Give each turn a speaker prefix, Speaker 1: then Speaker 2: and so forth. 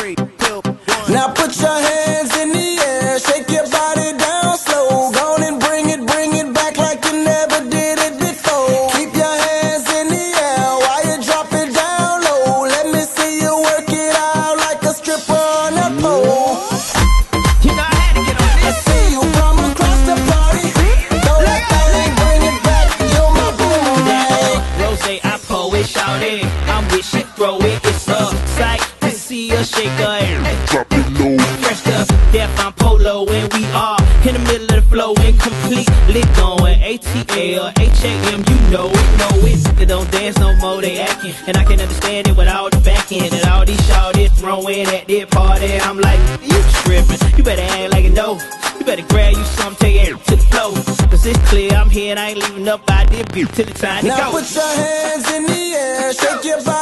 Speaker 1: 3, 2, 1.
Speaker 2: Now put your hands in the air, shake your body down slow. Go on and bring it back like you never did it before. Keep your hands in the air while you drop it down low. Let me see you work it out like a stripper on a pole.
Speaker 1: You know I had to get on
Speaker 2: I
Speaker 1: this.
Speaker 2: see you from across the party. Throw that thing and bring it back, you're my boomerang.
Speaker 1: Rose, I pull it, shout it. I'm with shit, throw it. It's a sight to see her shake her ass.
Speaker 3: Drop it low.
Speaker 1: Fresh up, death, I'm polo, and we are in the middle of the flow, incompletely going ATL, HAM, you know it. They don't dance no more, they acting, and I can understand it without the back end. And all these shawties throwing at their party, I'm like, you tripping? You better act like you know. You better grab you some, take it to the flow. Cause it's clear I'm here and I ain't leaving up out there till the time to
Speaker 2: Now
Speaker 1: go.
Speaker 2: put your hands in the air, shake your body